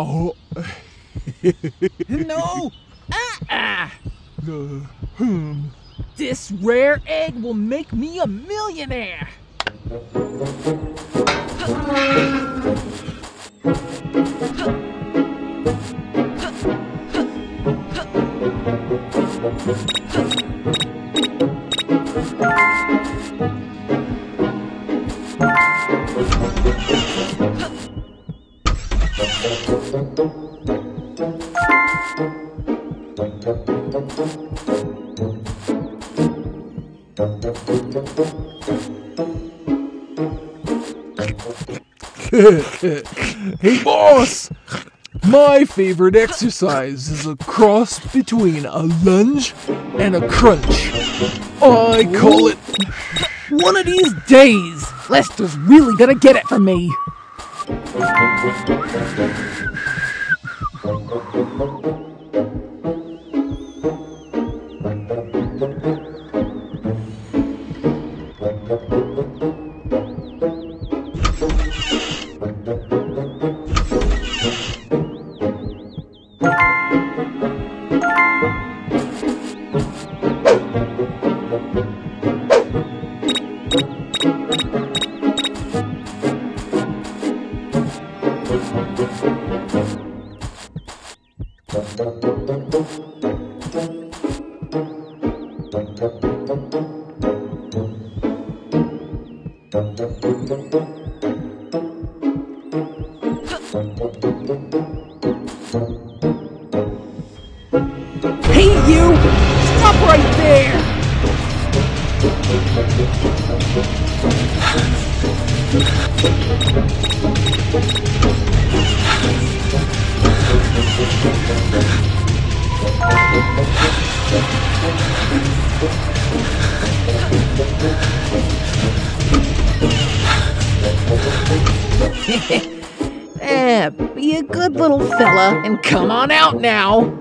Oh. No! This rare egg will make me a millionaire! Hey boss! My favorite exercise is a cross between a lunge and a crunch. I call it... One of these days, Lester's really gonna get it from me. Hey you! Stop right there! Be a good little fella and come on out now.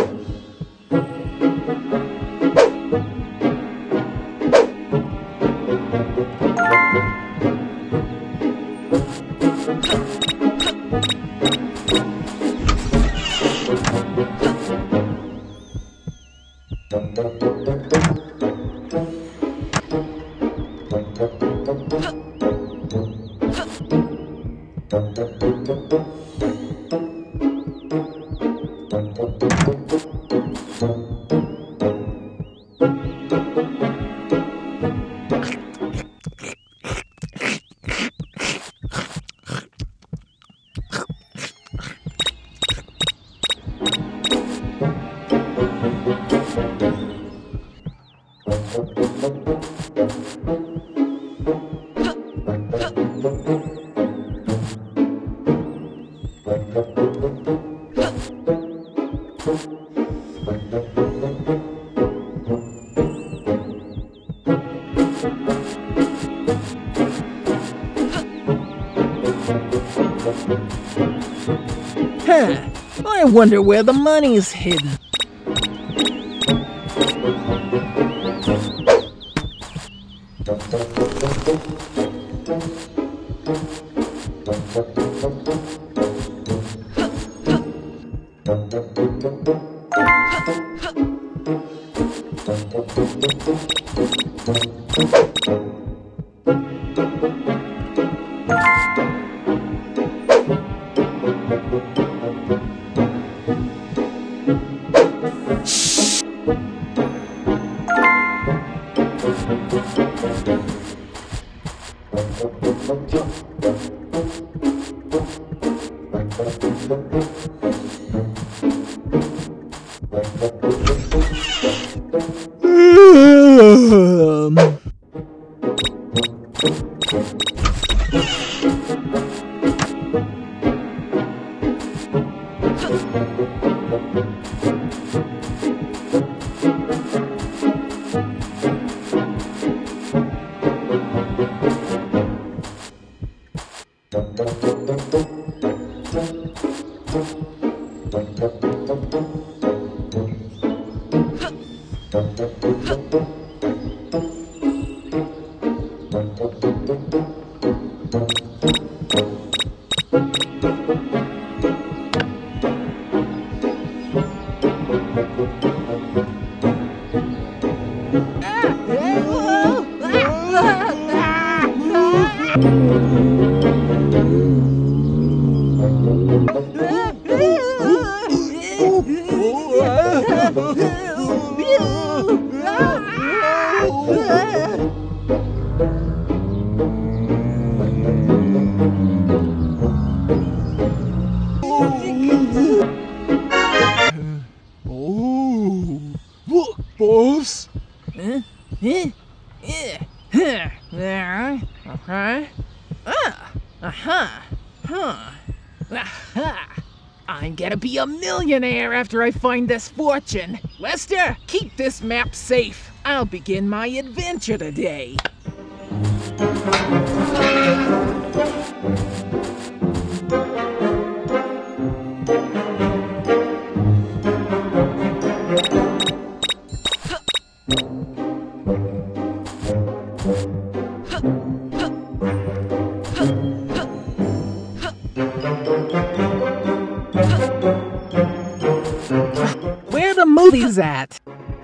I wonder where the money's hidden. Oh, look, boss. I'm gonna be a millionaire after I find this fortune. Lester, keep this map safe. I'll begin my adventure today. Where the movies at?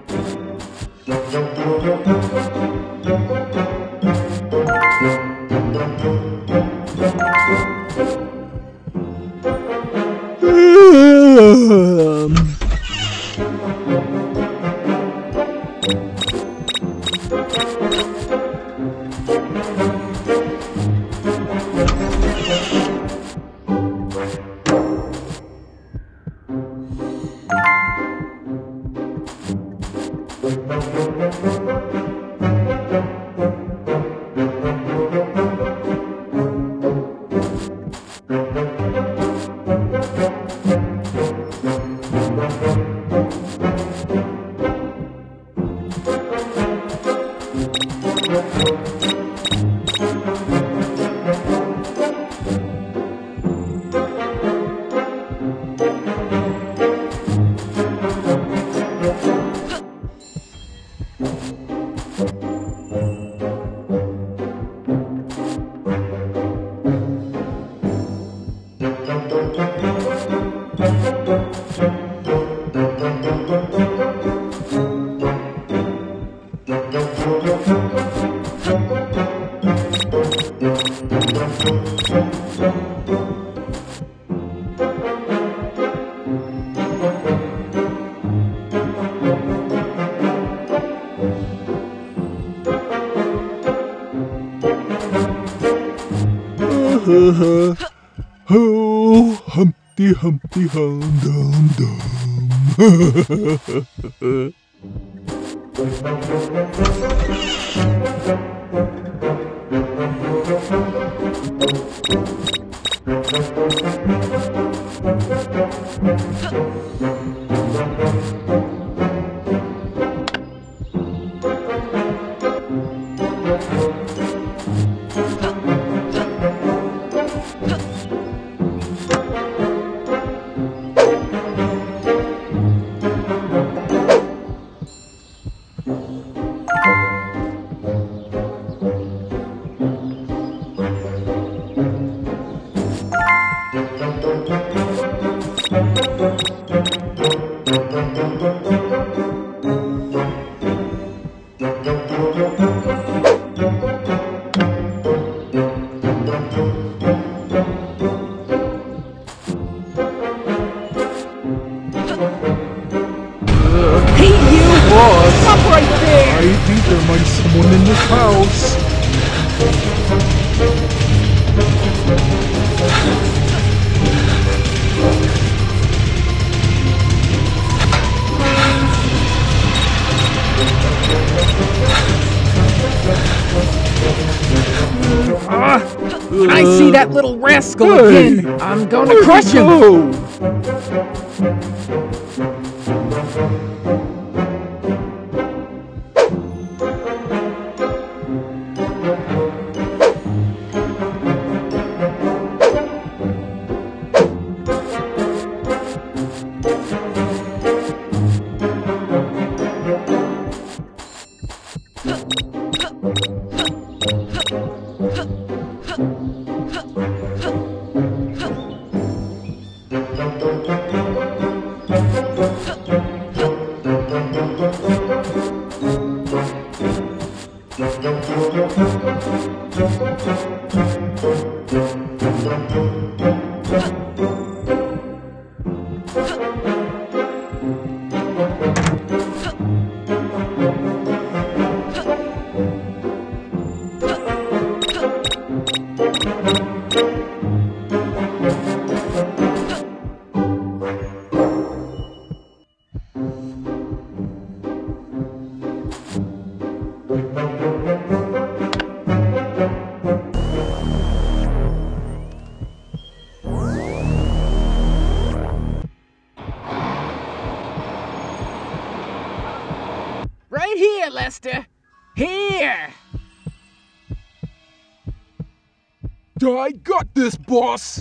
Oh, Humpty Humpty Hum Dum Dum. Stop right there! I think there might be someone in this house. When I see that little rascal again, I'm gonna crush him! Right here, Lester. Here. I got this, boss.